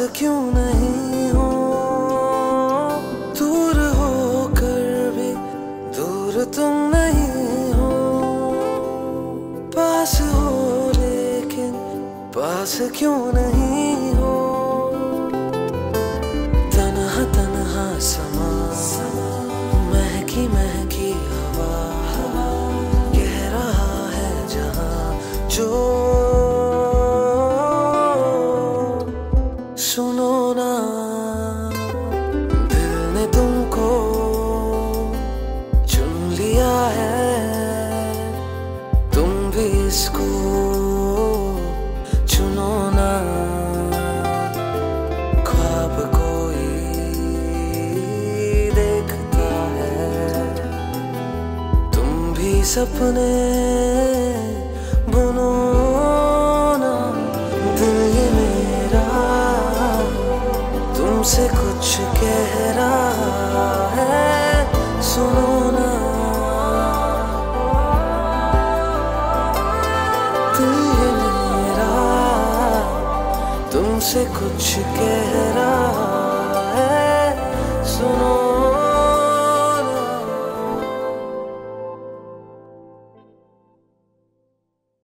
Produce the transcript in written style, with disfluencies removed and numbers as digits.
क्यों नहीं हो, दूर होकर भी दूर तुम नहीं हो, पास हो लेकिन पास क्यों नहीं हो। तन्हा तन्हा समा, महकी महकी हवा, कह रहा है जहां जो सुनो ना, दिल ने तुमको चुन लिया है, तुम भी इसको चुनो ना। ख्वाब कोई देखता है, तुम भी सपने बुनो ना। दिल ये मेरा तुमसे कुछ कह रहा है, सुनो ना। दिल ये मेरा तुमसे कुछ कह